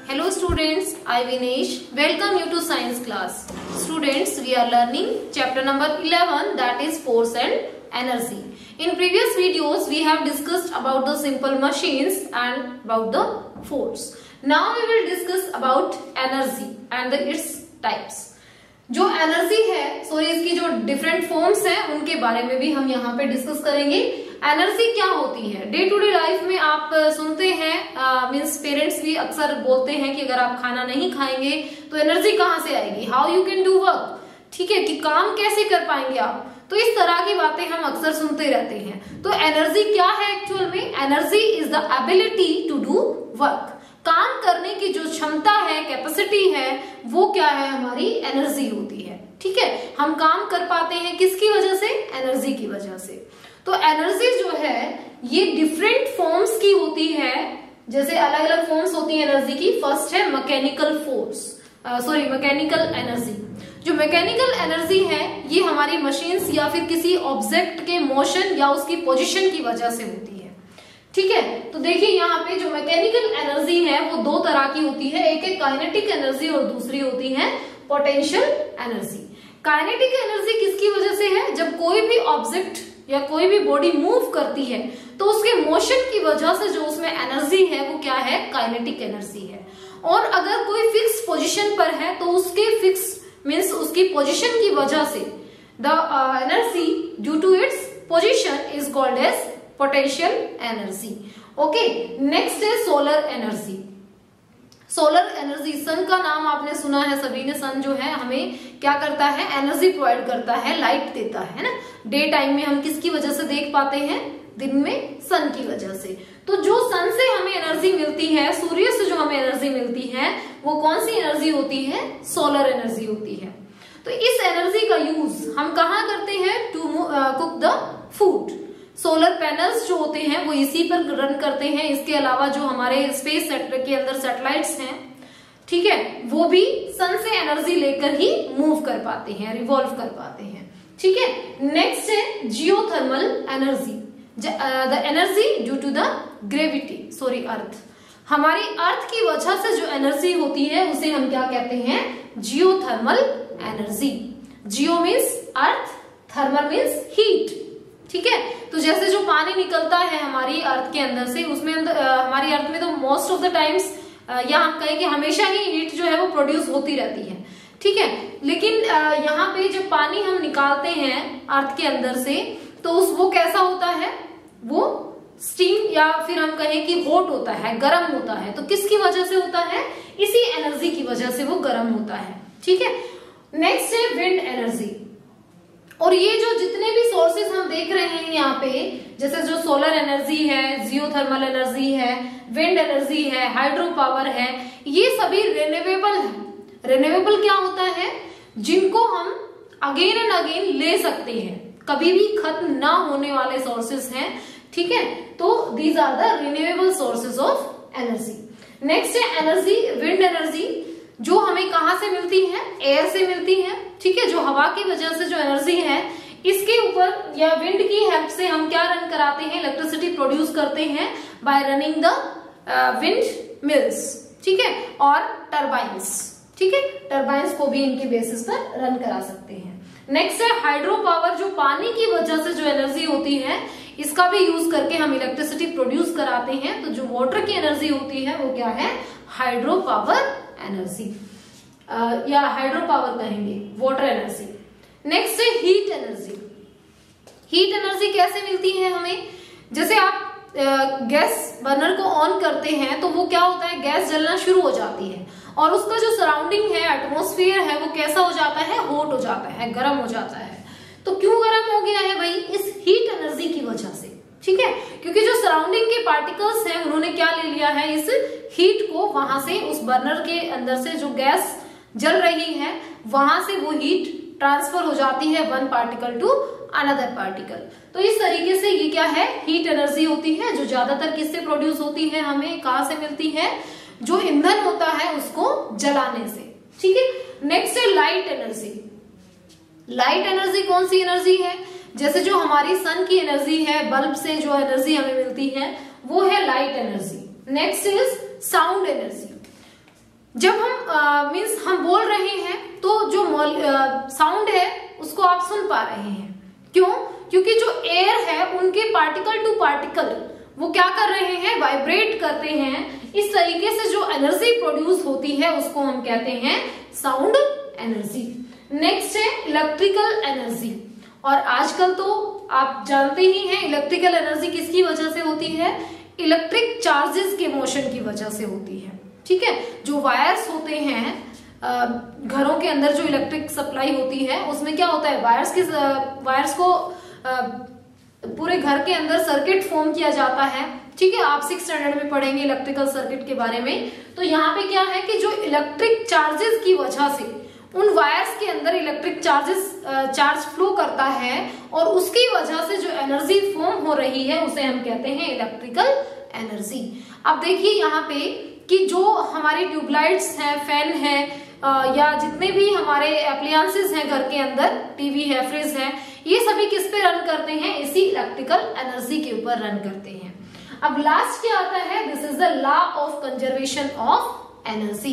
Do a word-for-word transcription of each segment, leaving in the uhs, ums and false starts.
Hello students, I Vinesh. Welcome you to science class. Students, we are learning chapter number eleven, that is force and energy. In previous videos, we have discussed about the simple machines and about the force. Now we will discuss about energy and the, its types. जो energy है sorry इसकी जो different forms हैं उनके बारे में भी हम यहाँ पे डिस्कस करेंगे। एनर्जी क्या होती है? डे टू डे लाइफ में आप सुनते हैं, मींस पेरेंट्स भी अक्सर बोलते हैं कि अगर आप खाना नहीं खाएंगे तो एनर्जी कहाँ से आएगी, how you can do work, ठीक है, कि काम कैसे कर पाएंगे आप। तो इस तरह की बातें हम अक्सर सुनते रहते हैं। तो एनर्जी क्या है एक्चुअल में? Energy is the ability to do work. काम करने की जो क्षमता है, कैपेसिटी है, वो क्या है? हमारी एनर्जी होती है। ठीक है, हम काम कर पाते हैं किसकी वजह से? एनर्जी की वजह से। तो एनर्जी जो है ये डिफरेंट फॉर्म्स की होती है, जैसे अलग अलग फॉर्म्स होती है एनर्जी की। फर्स्ट है mechanical force, sorry mechanical energy. जो मैकेनिकल एनर्जी है ये हमारी मशीन्स या फिर किसी ऑब्जेक्ट के मोशन या उसकी पोजीशन की वजह से होती है। ठीक है, तो देखिए यहाँ पे जो मैकेनिकल एनर्जी है वो दो तरह की होती है, एक है काइनेटिक एनर्जी और दूसरी होती है पोटेंशियल एनर्जी। काइनेटिक एनर्जी किसकी वजह से है? जब कोई भी ऑब्जेक्ट या कोई भी बॉडी मूव करती है तो उसके मोशन की वजह से जो उसमें एनर्जी है वो क्या है? काइनेटिक एनर्जी है। और अगर कोई फिक्स पोजिशन पर है तो उसके फिक्स मीन्स उसकी पोजिशन की वजह से the energy due to its position is called as potential energy. Okay, next है solar energy. Solar energy, sun का नाम आपने सुना है सभी ने। सन जो है हमें क्या करता है? एनर्जी प्रोवाइड करता है, लाइट देता है ना। डे टाइम में हम किसकी वजह से देख पाते हैं? दिन में सन की वजह से। तो जो सन से हमें एनर्जी मिलती है, सूर्य से जो हमें एनर्जी मिलती है, वो कौन सी एनर्जी होती है? सोलर एनर्जी होती है। तो इस एनर्जी का यूज हम कहाँ करते हैं? To cook the food. Solar panels जो होते हैं वो इसी पर रन करते हैं। इसके अलावा जो हमारे स्पेस सेक्टर के अंदर सैटेलाइट्स हैं, ठीक है, वो भी सन से एनर्जी लेकर ही मूव कर पाते हैं, रिवॉल्व कर पाते हैं। ठीक है, नेक्स्ट है geothermal energy. The energy due to the gravity, sorry earth. हमारी अर्थ की वजह से जो एनर्जी होती है उसे हम क्या कहते हैं? Geothermal energy. Geo means earth, thermal means heat. ठीक है, तो जैसे जो पानी निकलता है हमारी अर्थ के अंदर से, उसमें अंदर हमारी अर्थ में तो मोस्ट ऑफ द टाइम्स या हम कहें कि हमेशा ही हीट जो है वो प्रोड्यूस होती रहती है। ठीक है, लेकिन यहाँ पे जब पानी हम निकालते हैं अर्थ के अंदर से तो उस वो कैसा होता है? वो स्टीम या फिर हम कहें कि हॉट होता है, गर्म होता है। तो किसकी वजह से होता है? इसी एनर्जी की वजह से वो गर्म होता है। ठीक है, नेक्स्ट है विंड एनर्जी। और ये जो जितने भी सोर्सेस हम देख रहे हैं यहाँ पे, जैसे जो सोलर एनर्जी है, जियोथर्मल एनर्जी है, विंड एनर्जी है, हाइड्रो पावर है, ये सभी रिन्यूएबल है। रिन्यूएबल क्या होता है? जिनको हम अगेन एंड अगेन ले सकते हैं, कभी भी खत्म ना होने वाले सोर्सेस हैं। ठीक है, तो these are the renewable sources of energy. Next है एनर्जी, विंड एनर्जी, जो हमें कहां से मिलती है? एयर से मिलती है। ठीक है, जो हवा की वजह से जो एनर्जी है, इसके ऊपर या विंड की हेल्प से हम क्या रन कराते हैं? इलेक्ट्रिसिटी प्रोड्यूस करते हैं by running the wind mills, ठीक है, और टरबाइंस। ठीक है, टरबाइंस को भी इनके बेसिस पर रन करा सकते हैं। नेक्स्ट है हाइड्रो पावर, जो पानी की वजह से जो एनर्जी होती है, इसका भी यूज करके हम इलेक्ट्रिसिटी प्रोड्यूस कराते हैं। तो जो वाटर की एनर्जी होती है वो क्या है? हाइड्रो पावर एनर्जी, या हाइड्रो पावर कहेंगे, वाटर एनर्जी। नेक्स्ट है हीट एनर्जी। हीट एनर्जी कैसे मिलती है हमें? जैसे आप गैस बर्नर को ऑन करते हैं तो वो क्या होता है? गैस जलना शुरू हो जाती है और उसका जो सराउंडिंग है, एटमॉस्फेयर है, वो कैसा हो जाता है? हॉट हो जाता है, गर्म हो जाता है। तो क्यों गर्म हो गया है भाई? इस हीट एनर्जी की वजह से। ठीक है, क्योंकि जो सराउंडिंग के पार्टिकल्स हैं उन्होंने क्या ले लिया है? इस हीट को वहां से, उस बर्नर के अंदर से जो गैस जल रही है वहां से वो हीट ट्रांसफर हो जाती है one particle to another particle. तो इस तरीके से ये क्या है? हीट एनर्जी होती है, जो ज्यादातर किससे प्रोड्यूस होती है? हमें कहां से मिलती है? जो ईंधन होता है उसको जलाने से। ठीक है, नेक्स्ट है लाइट एनर्जी। लाइट एनर्जी कौन सी एनर्जी है? जैसे जो हमारी सन की एनर्जी है, बल्ब से जो एनर्जी हमें मिलती है वो है light energy. Next is sound energy. जब हम मीन्स uh, हम बोल रहे हैं तो जो साउंड uh, है उसको आप सुन पा रहे हैं। क्यों? क्योंकि जो एयर है उनके पार्टिकल टू पार्टिकल वो क्या कर रहे हैं, वाइब्रेट करते हैं। इस तरीके से जो एनर्जी प्रोड्यूस होती है उसको हम कहते हैं साउंड एनर्जी। नेक्स्ट है इलेक्ट्रिकल एनर्जी। और आजकल तो आप जानते ही हैं इलेक्ट्रिकल एनर्जी किसकी वजह से होती है, इलेक्ट्रिक चार्जेस के मोशन की वजह से होती है। ठीक है, जो वायर्स होते हैं घरों के अंदर, जो इलेक्ट्रिक सप्लाई होती है उसमें क्या होता है, वायर्स के वायर्स को पूरे घर के अंदर सर्किट फॉर्म किया जाता है। ठीक है, आप सिक्स स्टैंडर्ड में पढ़ेंगे इलेक्ट्रिकल सर्किट के बारे में। तो यहाँ पे क्या है कि जो इलेक्ट्रिक चार्जेस की वजह से उन वायर्स के अंदर इलेक्ट्रिक चार्जेस चार्ज फ्लो करता है और उसकी वजह से जो एनर्जी फॉर्म हो रही है उसे हम कहते हैं इलेक्ट्रिकल एनर्जी। अब देखिए यहाँ पे कि जो हमारी ट्यूबलाइट्स हैं, फैन है या जितने भी हमारे एप्लायंसेस हैं घर के अंदर, टीवी है, फ्रिज है, ये सभी किस पे रन करते हैं, इसी इलेक्ट्रिकल एनर्जी के ऊपर रन करते हैं। अब लास्ट क्या आता है, this is the law of conservation of energy.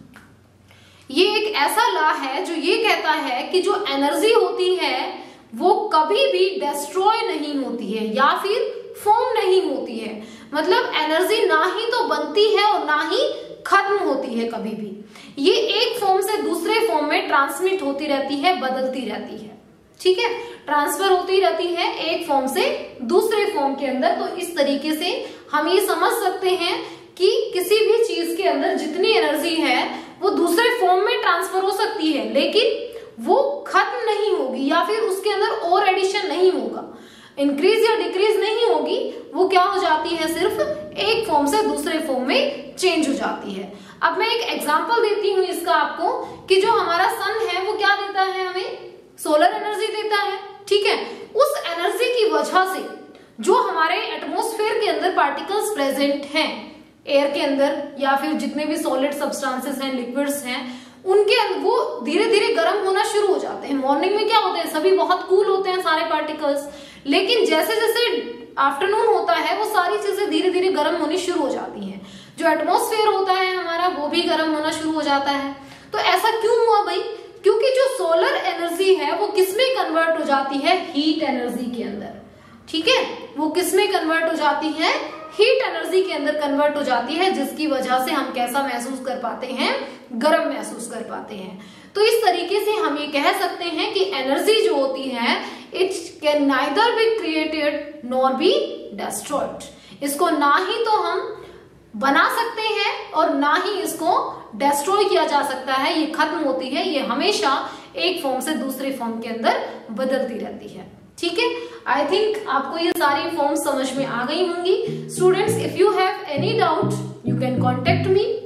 ये एक ऐसा लॉ है जो ये कहता है कि जो एनर्जी होती है वो कभी भी डिस्ट्रॉय नहीं होती है या फिर फॉर्म नहीं होती है। मतलब एनर्जी ना ही तो बनती है और ना ही खत्म होती है कभी भी। ये एक फॉर्म से दूसरे फॉर्म में ट्रांसमिट होती रहती है, बदलती रहती है। ठीक है, ट्रांसफर होती रहती है एक फॉर्म से दूसरे फॉर्म के अंदर। तो इस तरीके से हम ये समझ सकते हैं कि किसी भी चीज के अंदर जितनी एनर्जी है वो दूसरे फॉर्म में ट्रांसफर हो सकती है, लेकिन वो खत्म नहीं होगी या फिर उसके अंदर और एडिशन नहीं होगा, इंक्रीज या डिक्रीज नहीं होगी। वो क्या हो जाती है, सिर्फ एक फॉर्म से दूसरे फॉर्म में चेंज हो जाती है। अब मैं एक एग्जांपल देती हूँ इसका आपको कि जो हमारा सन है वो क्या देता है, हमें सोलर एनर्जी देता है। ठीक है, उस एनर्जी की वजह से जो हमारे एटमॉस्फेयर के अंदर पार्टिकल्स प्रेजेंट हैं, एयर के अंदर या फिर जितने भी सॉलिड सब्सटेंसेस हैं, लिक्विड्स हैं, उनके वो धीरे धीरे गर्म होना शुरू हो जाते हैं। मॉर्निंग में क्या होते हैं, सभी बहुत कूल होते हैं सारे पार्टिकल्स, लेकिन जैसे जैसे आफ्टरनून होता है वो सारी चीजें धीरे धीरे गर्म होनी शुरू हो जाती हैं। जो एटमॉस्फेयर होता है हमारा वो भी गर्म होना शुरू हो जाता है। तो ऐसा क्यों हुआ भाई, क्योंकि जो सोलर एनर्जी है वो किसमें कन्वर्ट हो जाती है, हीट एनर्जी के अंदर। ठीक है, वो किसमें कन्वर्ट हो जाती है, हीट एनर्जी के अंदर कन्वर्ट हो जाती है, जिसकी वजह से हम कैसा महसूस कर पाते हैं, गर्म महसूस कर पाते हैं। तो इस तरीके से हम ये कह सकते हैं कि एनर्जी जो होती है it can neither be created nor be destroyed. इसको ना ही तो हम बना सकते हैं और ना ही इसको डिस्ट्रॉय किया जा सकता है, ये खत्म होती है, ये हमेशा एक फॉर्म से दूसरे फॉर्म के अंदर बदलती रहती है। ठीक है, आई थिंक आपको ये सारी फॉर्म समझ में आ गई होंगी। Students, if you have any doubt you can contact me.